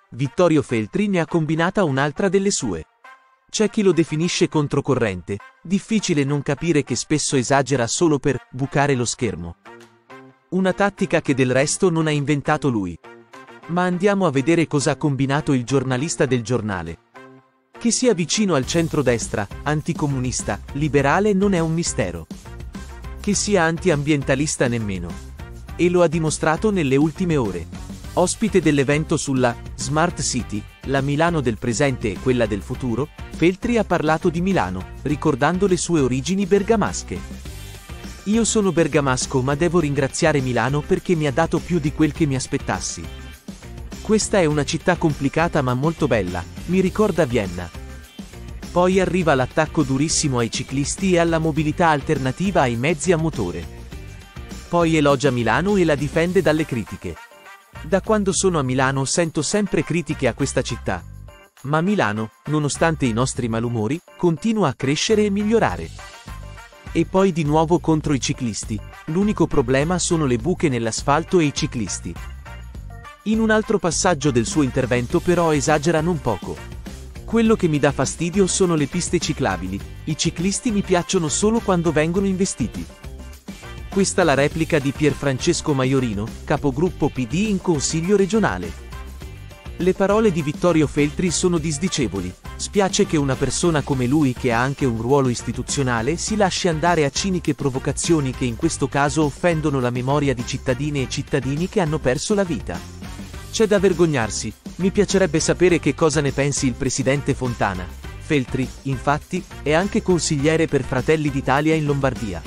Vittorio Feltri ne ha combinata un'altra delle sue. C'è chi lo definisce controcorrente, difficile non capire che spesso esagera solo per bucare lo schermo. Una tattica che del resto non ha inventato lui. Ma andiamo a vedere cosa ha combinato il giornalista del Giornale. Che sia vicino al centrodestra, anticomunista, liberale non è un mistero. Che sia antiambientalista nemmeno. E lo ha dimostrato nelle ultime ore. Ospite dell'evento sulla Smart City, la Milano del presente e quella del futuro, Feltri ha parlato di Milano, ricordando le sue origini bergamasche. Io sono bergamasco ma devo ringraziare Milano perché mi ha dato più di quel che mi aspettassi. Questa è una città complicata ma molto bella, mi ricorda Vienna. Poi arriva l'attacco durissimo ai ciclisti e alla mobilità alternativa ai mezzi a motore. Poi elogia Milano e la difende dalle critiche. Da quando sono a Milano sento sempre critiche a questa città. Ma Milano, nonostante i nostri malumori, continua a crescere e migliorare. E poi di nuovo contro i ciclisti. L'unico problema sono le buche nell'asfalto e i ciclisti. In un altro passaggio del suo intervento però esagera non poco. Quello che mi dà fastidio sono le piste ciclabili, i ciclisti mi piacciono solo quando vengono investiti. Questa la replica di Pierfrancesco Maiorino, capogruppo PD in Consiglio regionale. Le parole di Vittorio Feltri sono disdicevoli, spiace che una persona come lui che ha anche un ruolo istituzionale si lasci andare a ciniche provocazioni che in questo caso offendono la memoria di cittadine e cittadini che hanno perso la vita. C'è da vergognarsi, mi piacerebbe sapere che cosa ne pensi il presidente Fontana. Feltri, infatti, è anche consigliere per Fratelli d'Italia in Lombardia.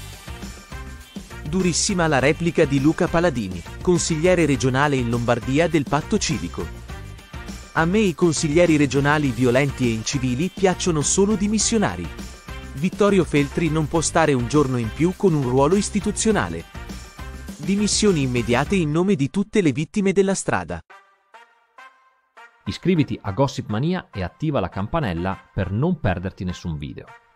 Durissima la replica di Luca Paladini, consigliere regionale in Lombardia del Patto Civico. A me i consiglieri regionali violenti e incivili piacciono solo dimissionari. Vittorio Feltri non può stare un giorno in più con un ruolo istituzionale. Dimissioni immediate in nome di tutte le vittime della strada. Iscriviti a Gossip Mania e attiva la campanella per non perderti nessun video.